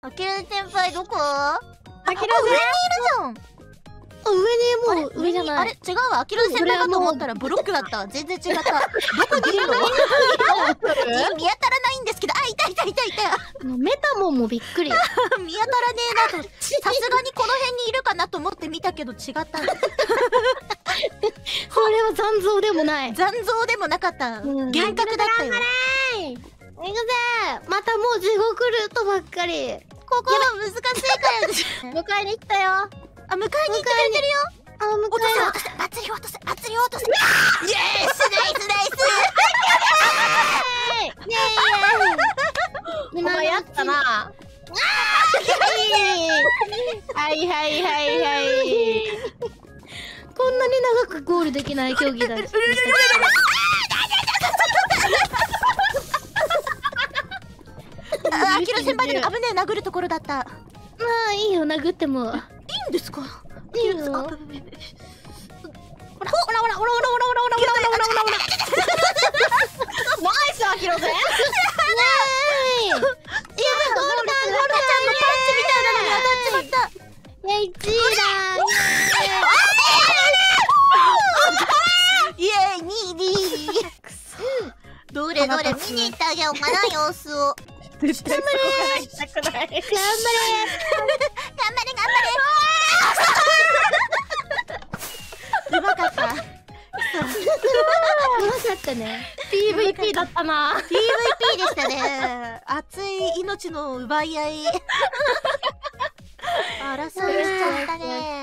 あきら先輩どこ？ああきら上にいるじゃん。 上にもう上じゃない。 あれ違うわ。あきら先輩かと思ったらブロックだったわ。全然違った。どこにいるの？見当たらないんですけど、あ、いたいたいたいた。 メタモンもびっくり。 見当たらねえなと。さすがにこの辺にいるかなと思って見たけど違った。 それは残像でもない。 残像でもなかった。幻覚だったよ。 行くぜ。またもう地獄ルートばっかり。 ここは難しいから迎えに来たよ。 あ、迎えに行ってくれてるよ。 落とせ落とせ、祭り落とせ、祭り落とせ。イエーイ、ナイスナイス。 イエーイ。お前やったな。はいはいはいはい。こんなに長くゴールできない競技だ。 あきら先輩で危ねえ、殴るところだった。 まあいいよ、殴っても。 いいんですか？ いいよ。ほらほらほらほらほらほらほらほらほらほらほらほら。ナイス、あきらぜ。イエーイ。いや、ゴールだ、ゴールだ。 ちゃんのパンチみたいなのに当たっちまった。 いや、1位だ。 イエーイ、2位。どれどれ見に行ってあげようかな、様子を。 絶対そこから行きたくない。頑張れ。 頑張れうまかった。 うまかったね。PVP だったな。 PVP でしたね。熱い命の奪い合い。争いしちゃったね。